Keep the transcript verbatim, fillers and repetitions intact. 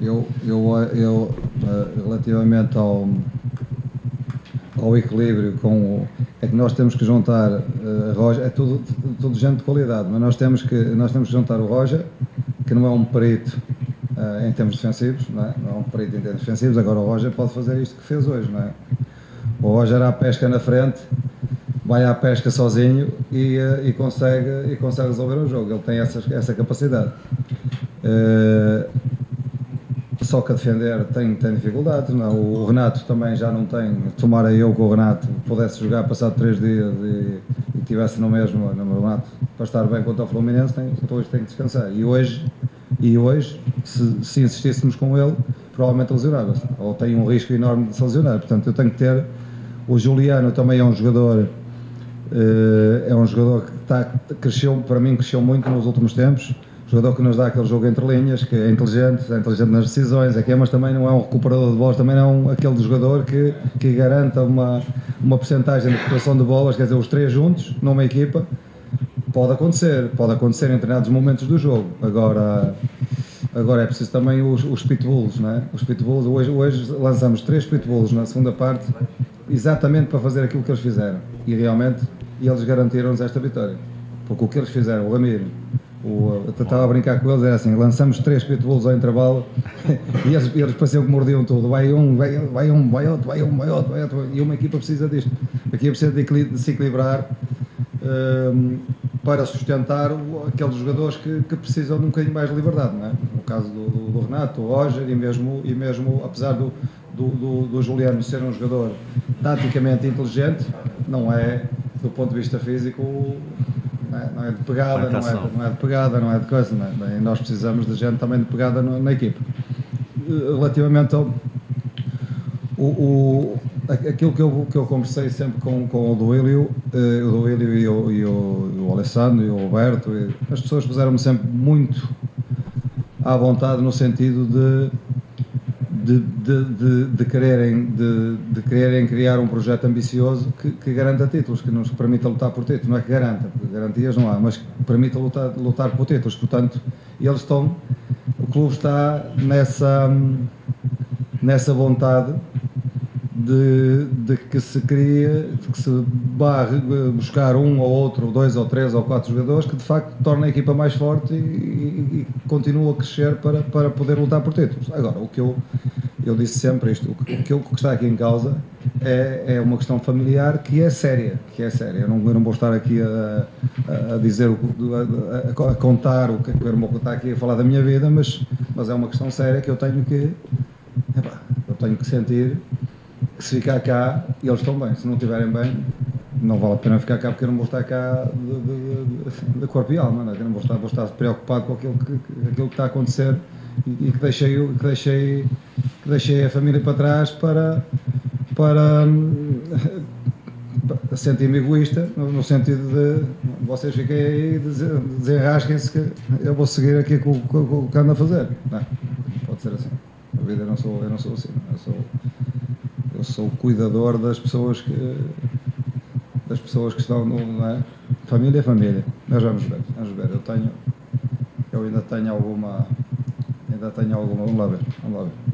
Eu, eu, eu relativamente ao, ao equilíbrio com o, é que nós temos que juntar uh, a Roja, é tudo, tudo gente de qualidade, mas nós temos que, nós temos que juntar o Roja, que não é um perito uh, em termos defensivos, não é? Não é um perito em termos defensivos, agora o Roja pode fazer isto que fez hoje, não é? O Roja era à pesca na frente, vai à pesca sozinho e, uh, e, consegue, e consegue resolver o jogo, ele tem essa, essa capacidade. Uh, Só que a defender tem, tem dificuldades, não? O Renato também já não tem. Tomara eu que o Renato pudesse jogar passado três dias e, e tivesse no mesmo, no Renato, para estar bem contra o Fluminense, tem, depois tem que descansar. E hoje, e hoje se, se insistíssemos com ele, provavelmente lesionava-se, ou tem um risco enorme de se lesionar. Portanto, eu tenho que ter. O Juliano também é um jogador, é um jogador que está, cresceu, para mim, cresceu muito nos últimos tempos. Jogador que nos dá aquele jogo entre linhas, que é inteligente, é inteligente nas decisões, é que é, mas também não é um recuperador de bolas, também não é um, aquele jogador que, que garanta uma, uma percentagem de recuperação de bolas, quer dizer, os três juntos, numa equipa, pode acontecer, pode acontecer em determinados momentos do jogo. Agora, agora é preciso também os, os pitbulls, não é? Os pitbulls, hoje, hoje lançamos três pitbulls na segunda parte, exatamente para fazer aquilo que eles fizeram, e realmente eles garantiram-nos esta vitória, porque o que eles fizeram, o Ramiro, O, eu estava a brincar com eles, era assim, lançamos três pitbulls ao intervalo e eles, eles pareciam que mordiam tudo, vai um, vai, vai um, vai outro, vai um, vai outro, vai outro, e uma equipa precisa disto, a equipa precisa de, de se equilibrar um, para sustentar o, aqueles jogadores que, que precisam de um bocadinho mais de liberdade, não é? No caso do, do, do Renato, do Roger, e mesmo, e mesmo apesar do, do, do, do Juliano ser um jogador taticamente inteligente, não é, do ponto de vista físico, Não é, não é de pegada, não é, não é de pegada, não é de coisa, não é? Bem, nós precisamos de gente também de pegada no, na equipe. Relativamente ao o, o, aquilo que eu, que eu conversei sempre com, com o Duílio, eh, o Duílio e o, e, o, e o Alessandro e o Roberto, e as pessoas puseram-me sempre muito à vontade no sentido de De, de, de, de, quererem, de, de quererem criar um projeto ambicioso que, que garanta títulos, que nos permita lutar por títulos. Não é que garanta, porque garantias não há, mas que permita lutar, lutar por títulos. Portanto, eles estão, o clube está nessa, nessa vontade de, de que se crie, de que se vá buscar um ou outro, dois ou três ou quatro jogadores que de facto tornem a equipa mais forte e, e, e continua a crescer para, para poder lutar por títulos. Agora, o que eu, eu disse sempre isto, o que, o que está aqui em causa é, é uma questão familiar que é séria, que é séria. Eu não, eu não vou estar aqui a, a, a dizer, a, a contar o que eu não vou estar aqui a falar da minha vida, mas, mas é uma questão séria que eu tenho que, epá, eu tenho que sentir que se ficar cá, eles estão bem. Se não estiverem bem, não vale a pena ficar cá, porque eu não vou estar cá de, de, de, de corpo e alma, não é? Eu não vou estar, vou estar preocupado com aquilo que, aquilo que está a acontecer e, e que, deixei, que, deixei, que deixei a família para trás para, para, para sentir-me egoísta, no, no sentido de vocês fiquem aí, desenrasquem-se que eu vou seguir aqui com, com, com o que ando a fazer. Não, pode ser assim. A vida eu não sou, eu não sou assim. Eu sou, eu sou o cuidador das pessoas que, das pessoas que estão no, não é? Família é família. Nós vamos ver, vamos ver. Eu tenho, eu ainda tenho alguma, ainda tenho alguma, vamos lá ver, vamos lá ver.